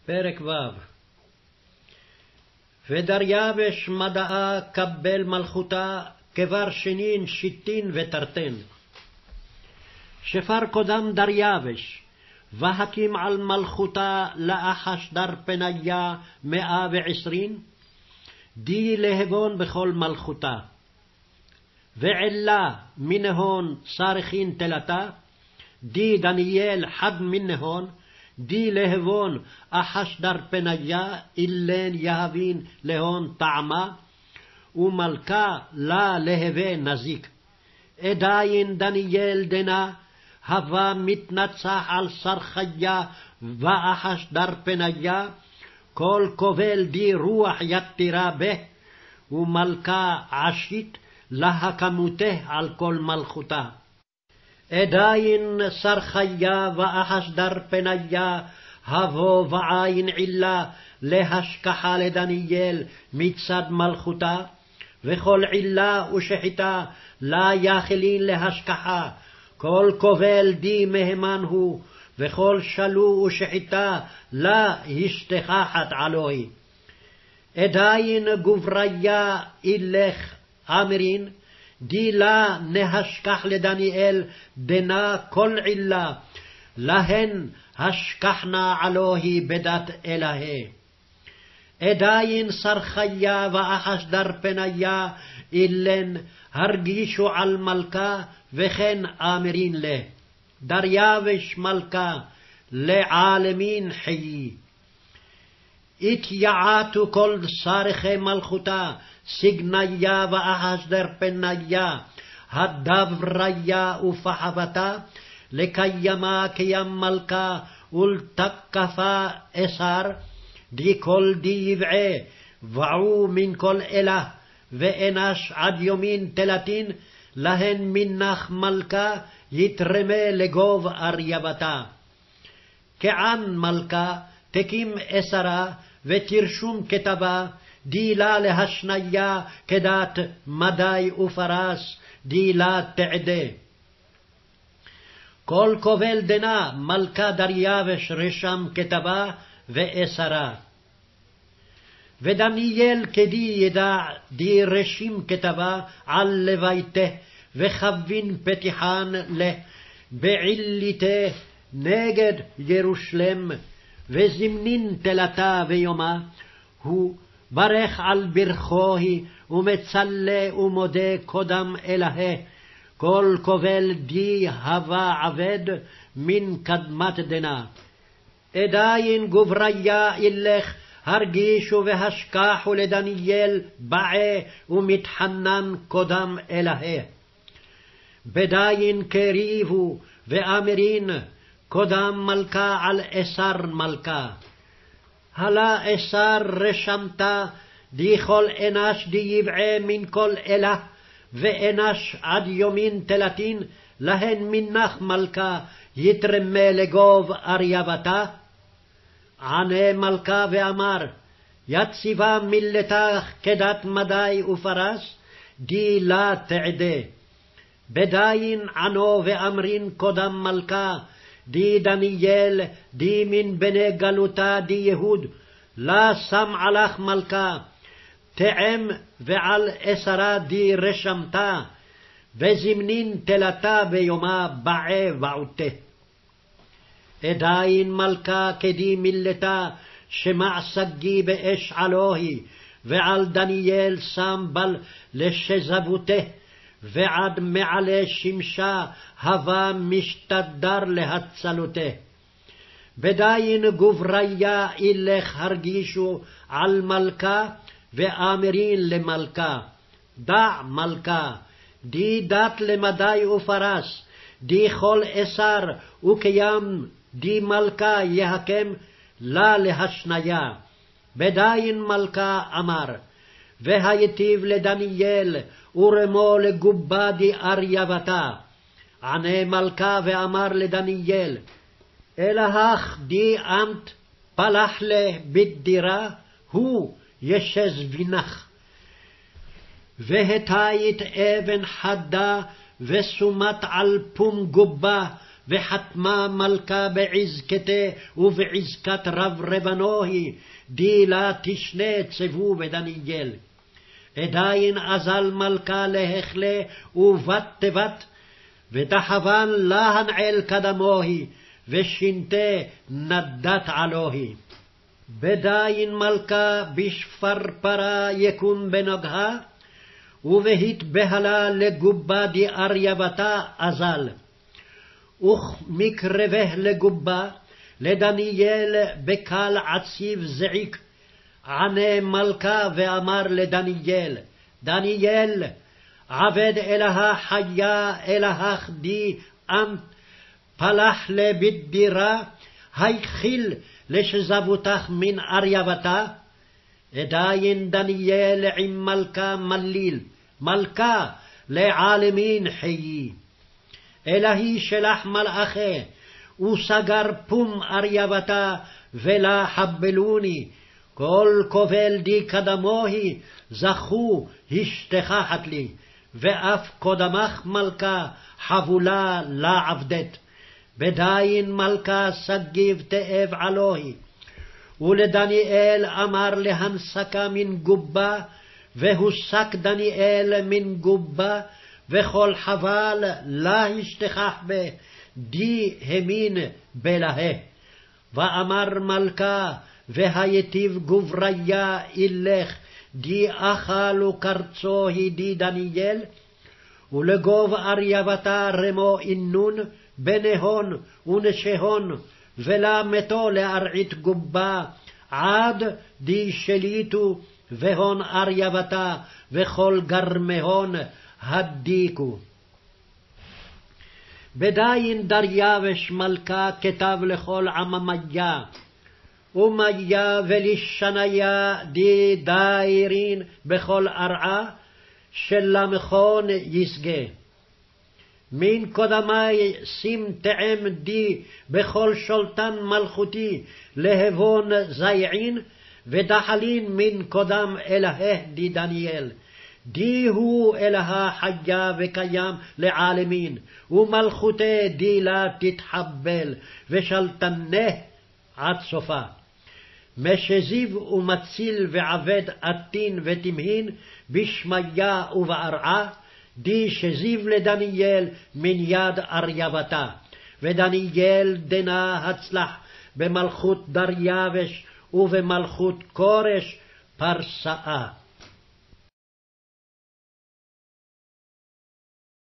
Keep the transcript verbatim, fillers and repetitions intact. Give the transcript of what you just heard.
פרק ו' ודריווש מדעה קבל מלכותה, כבר שנין שיטין ותרתן. שפר קודם דריווש, והקים על מלכותה לאחשדר פניה מאה ועשרים, די להבון בכל מלכותה. ועלה מנהון סרחין תלתה, די דניאל חד מנהון, די להבון אחשדר פניה, אילן יהבין להון טעמה, ומלכה לה להווה נזיק. עדיין דניאל דנה, הווה מתנצח על סרחיה ואחשדר פניה, כל כובל די רוח יתירה בה, ומלכה עשית להקמותה על כל מלכותה. עדיין סרחיה ואחשדר פניה, הבו ועין עילה להשכחה לדניאל מצד מלכותה, וכל עילה ושחיטה לה יחלין להשכחה, כל כובל די מהמן הוא, וכל שלו ושחיטה לה השתכחת עלוהי. עדיין גובריה אילך אמרין, די לה נהשכח לדניאל דנה כל עילה, להן השכחנה עלוהי בדת אלוהי. עדיין סרחיה ואחשדר פניה אילן הרגישו על מלכה, וכן אמרין לה, דריווש מלכה לעלמין חיי. התייעתו כל סרחי מלכותה, סגניה ואחשדר פניה, הדבריה ופחבתה, לקיימה קיים מלכה, ולתקפה אסר, די כל די יבעה, ועו מן כל אלה, ואנש עד יומין תלתין, להן מנח מלכה, יתרמה לגוב ארייבתה. כען מלכה, תקים אסרה, ותרשום כתבה, די לה להשניה כדת מדי ופרס, די לה תעדה. כל כובל דנה מלכה דריווש רשם כתבה ואסרה. ודניאל כדי ידע די רשים כתבה על לביתה, וחבין פתיחן לה בעיליתה נגד ירושלם, וזמנין תלתה ויומה, הוא ברך על ברכוהי, ומצלה ומודה קודם אלוהי, כל כובל די הווה עבד מן קדמת דנה. עדיין גובריה אילך הרגישו והשכחו לדניאל בעה ומתחנן קודם אלוהי. בדיין קריבו ואמרין קודם מלכה על אסר מלכה. הלה אסר רשמתה, די כל אנש די יבעה מן כל אלה, ואנש עד יומין תלתין, להן מנח מלכה, יתרמה לגוב ארייבתה. ענה מלכה ואמר, יציבה מילתך כדת מדי ופרס, די לה תעדה. בדיין ענו ואמרין קודם מלכה, די דניאל, די מן בני גלותה די יהוד, לה שם עלך מלכה, תעם ועל אסרה די רשמתה, וזמנין תלתה ביומה בעה ועותה. עדיין מלכה כדי מילתה, שמע סגי באש עלוהי, ועל דניאל שם בל לשזבותה, ועד מעלה שמשה הווה משתדר להצלותה. בדיין גובריה אילך הרגישו על מלכה, ואמרין למלכה, דע מלכה, די דת למדי ופרס, די כל אסר וקיים, די מלכה יהקם לה להשניה. בדיין מלכה אמר, והייטיב לדניאל, ורמו לגובה די ארייבתה. ענה מלכה ואמר לדניאל, אלהך די אמת פלח לה בדירה, הוא ישזבינך. והתית אבן חדה, ושומת על פום גובה, וחתמה מלכה בעזקתה ובעזקת רב רבנוהי, דילה תשנה צבו בדניאל. עדיין אזל מלכה להכלה ובת תבת, ודחבן להן אל קדמוהי, ושינתה נדת עלוהי. בדין מלכה בשפרפרה יקום בנוגה, ובהתבהלה לגובה די אריבתה אזל. וכמקרבה לגובה, לדניאל בקל עציב זעיק, ענה מלכה ואמר לדניאל, דניאל, עבד אלוה חיה אלוהך די אמת, פלח לבדירה, היחיל לשזבותך מן אריבתה. עדיין דניאל עם מלכה מליל, מלכה לעלמין חיי. אלוהי שלח מלאכה, וסגר פום אריבתה, ולה חבלוני, כל כובל די קדמוהי, זכו השתכחת לי, ואף קודמך מלכה, חבולה לעבדת. בדין מלכה סגיב תאב עלוהי, ולדניאל אמר להנסקה מן גובה, והוסק דניאל מן גובה, וכל חבל לה השתכח בה, די המין בלהה. ואמר מלכה, והייטיב גובריה אילך, די אכלו קרצוהי די דניאל, ולגוב אריבתה רמו אינון, בנהון ונשהון, ולה מתו להרעית גובה, עד די שליטו, והון אריבתה, וכל גרמהון הדיקו. בדין דריווש מלכה כתב לכל עממיה, ומיה ולשניה די דיירין בכל ארעה, שלמכון יסגה. מן קודמי שים תאם די בכל שולטן מלכותי, להבון זייעין, ודחלין מן קודם אלוהה די דניאל. די הוא אלוה חיה וקיים לעלמין, ומלכותה די לה תתחבל, ושלטנה עד סופה. משזיב ומציל ועבד עתין ותמהין, בשמיה ובארעה, די שזיב לדניאל מן יד אריבתה. ודניאל דנה הצלח במלכות דריווש ובמלכות קורש פרסאה.